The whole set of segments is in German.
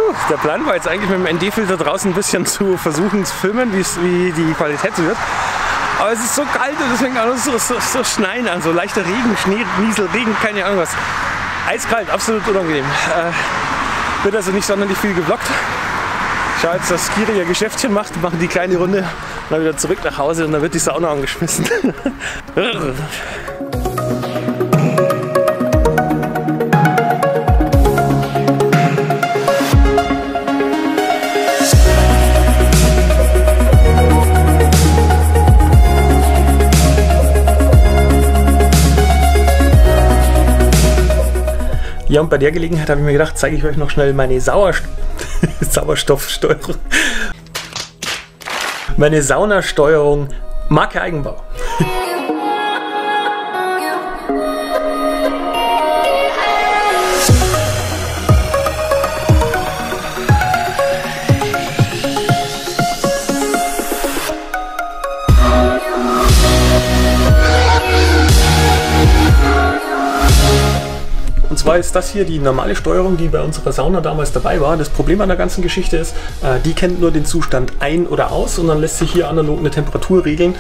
Der Plan war jetzt eigentlich mit dem ND-Filter draußen ein bisschen zu versuchen zu filmen, wie die Qualität so wird. Aber es ist so kalt und es fängt an so schneien an, so leichter Regen, Schnee, Niesel, Regen, keine Ahnung was. Eiskalt, absolut unangenehm. Wird also nicht sonderlich viel gevloggt. Ich schaue jetzt, dass Kiri ihr Geschäftchen macht, machen die kleine Runde und dann wieder zurück nach Hause und dann wird die Sauna angeschmissen. Ja, und bei der Gelegenheit habe ich mir gedacht, zeige ich euch noch schnell meine Sauerstoffsteuerung. Meine Saunasteuerung Marke Eigenbau. Und zwar ist das hier die normale Steuerung, die bei unserer Sauna damals dabei war. Das Problem an der ganzen Geschichte ist, die kennt nur den Zustand ein- oder aus und dann lässt sich hier analog eine Temperatur regeln,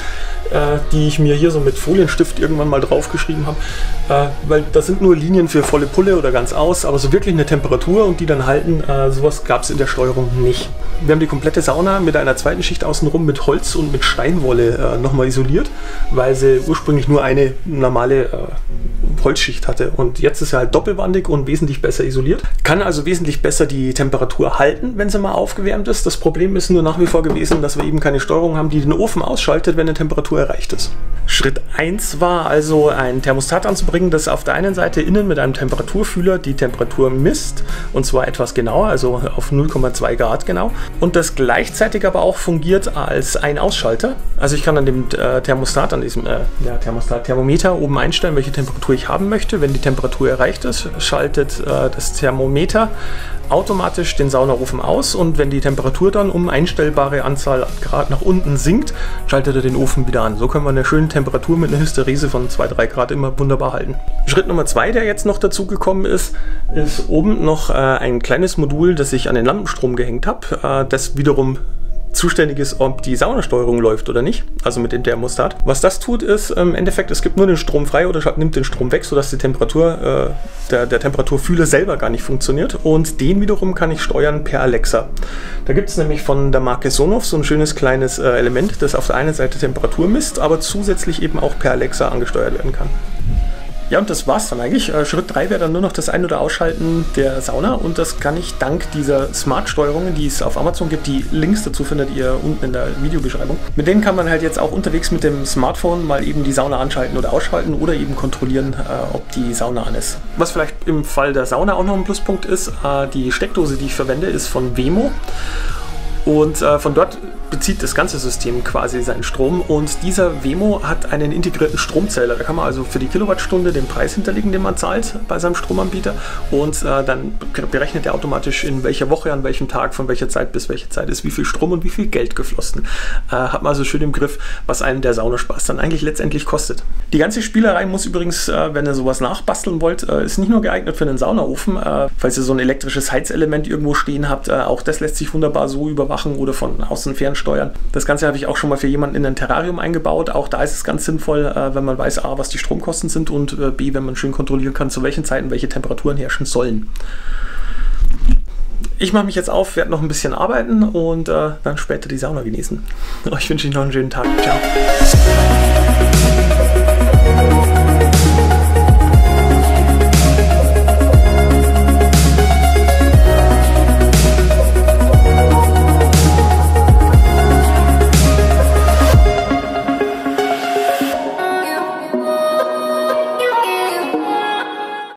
die ich mir hier so mit Folienstift irgendwann mal draufgeschrieben habe. Weil das sind nur Linien für volle Pulle oder ganz aus, aber so wirklich eine Temperatur und die dann halten, sowas gab es in der Steuerung nicht. Wir haben die komplette Sauna mit einer zweiten Schicht außenrum mit Holz und mit Steinwolle nochmal isoliert, weil sie ursprünglich nur eine normale Holzschicht hatte. Und jetzt ist sie halt doppelwandig und wesentlich besser isoliert. Kann also wesentlich besser die Temperatur halten, wenn sie mal aufgewärmt ist. Das Problem ist nur nach wie vor gewesen, dass wir eben keine Steuerung haben, die den Ofen ausschaltet, wenn eine Temperatur erreicht ist. Schritt 1 war also ein Thermostat anzubringen, das auf der einen Seite innen mit einem Temperaturfühler die Temperatur misst, und zwar etwas genauer, also auf 0,2 Grad genau, und das gleichzeitig aber auch fungiert als Ein-Ausschalter. Also ich kann an dem Thermostat, an diesem Thermometer oben einstellen, welche Temperatur ich haben möchte. Wenn die Temperatur erreicht ist, schaltet das Thermometer automatisch den Saunaofen aus, und wenn die Temperatur dann um einstellbare Anzahl Grad nach unten sinkt, schaltet er den Ofen wieder an. So können wir eine schöne Temperatur mit einer Hysterese von 2-3 Grad immer wunderbar halten. Schritt Nummer 2, der jetzt noch dazu gekommen ist oben noch ein kleines Modul, das ich an den Lampenstrom gehängt habe, das wiederum zuständig ist, ob die Saunasteuerung läuft oder nicht, also mit dem Thermostat. Was das tut, ist im Endeffekt, es gibt nur den Strom frei oder nimmt den Strom weg, sodass die Temperatur, der Temperaturfühler selber gar nicht funktioniert, und den wiederum kann ich steuern per Alexa. Da gibt es nämlich von der Marke Sonoff so ein schönes kleines Element, das auf der einen Seite Temperatur misst, aber zusätzlich eben auch per Alexa angesteuert werden kann. Ja, und das war's dann eigentlich. Schritt 3 wäre dann nur noch das Ein- oder Ausschalten der Sauna, und das kann ich dank dieser Smart-Steuerungen, die es auf Amazon gibt, die Links dazu findet ihr unten in der Videobeschreibung. Mit denen kann man halt jetzt auch unterwegs mit dem Smartphone mal eben die Sauna anschalten oder ausschalten oder eben kontrollieren, ob die Sauna an ist. Was vielleicht im Fall der Sauna auch noch ein Pluspunkt ist, die Steckdose, die ich verwende, ist von Wemo. Und von dort bezieht das ganze System quasi seinen Strom, und dieser Wemo hat einen integrierten Stromzähler. Da kann man also für die Kilowattstunde den Preis hinterlegen, den man zahlt bei seinem Stromanbieter, und dann berechnet er automatisch, in welcher Woche, an welchem Tag, von welcher Zeit bis welche Zeit ist, wie viel Strom und wie viel Geld geflossen. Hat man also schön im Griff, was einen der Saunaspaß dann eigentlich letztendlich kostet. Die ganze Spielerei muss übrigens, wenn ihr sowas nachbasteln wollt, ist nicht nur geeignet für einen Saunaofen, falls ihr so ein elektrisches Heizelement irgendwo stehen habt, auch das lässt sich wunderbar so überwachen oder von außen fernsteuern. Das Ganze habe ich auch schon mal für jemanden in ein Terrarium eingebaut. Auch da ist es ganz sinnvoll, wenn man weiß, A, was die Stromkosten sind, und B, wenn man schön kontrollieren kann, zu welchen Zeiten welche Temperaturen herrschen sollen. Ich mache mich jetzt auf, werde noch ein bisschen arbeiten und dann später die Sauna genießen. Ich wünsche euch noch einen schönen Tag. Ciao.